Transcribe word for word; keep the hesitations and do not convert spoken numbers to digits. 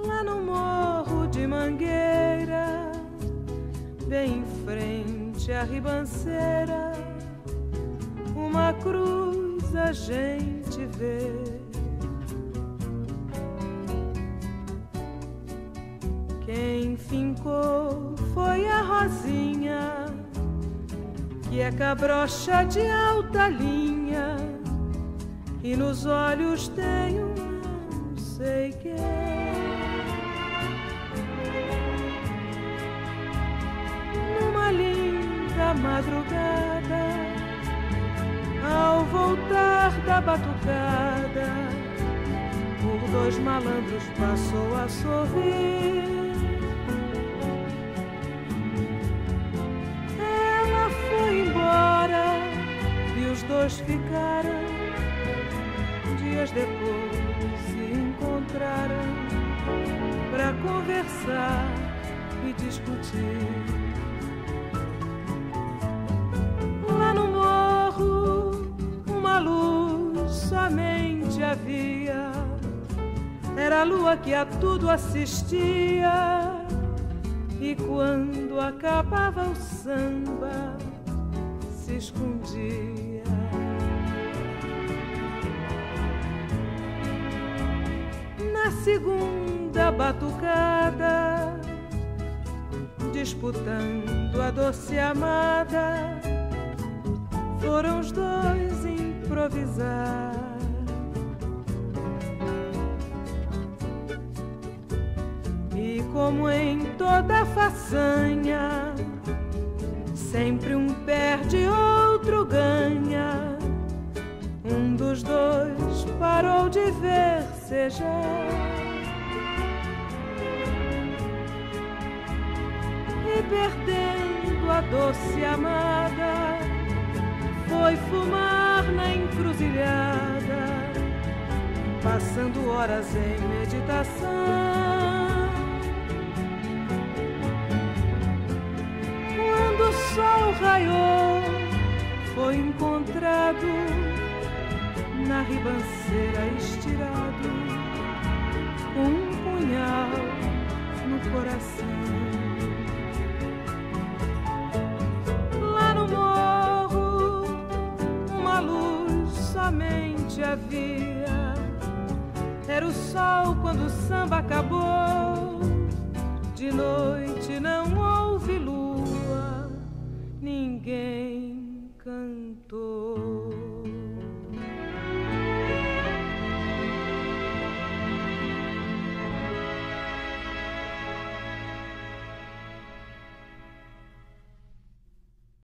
lá no morro de Mangueira, bem em frente à ribanceira, uma cruz a gente vê. Quem fincou foi a Rosinha, que é cabrocha de alta linha, e nos olhos tem um não sei quê. Numa linda madrugada, ao voltar da batucada, por dois malandros passou a sorrir. Ela foi embora e os dois ficaram. Dias depois se encontraram pra conversar e discutir. Lá no morro uma luz somente havia, era a lua que a tudo assistia, e quando acabava o samba se escondia. Na segunda batucada, disputando a doce amada, foram os dois improvisar. E como em toda façanha, sempre um perde, outro ganha, um dos dois parou de versejar e, perdendo a doce amada, foi fumar na encruzilhada, passando horas em meditação. Quando o sol raiou, foi encontrado na ribanceira estirado, com um punhal no coração. Lá no morro uma luz somente havia, era o sol quando o samba acabou. De novo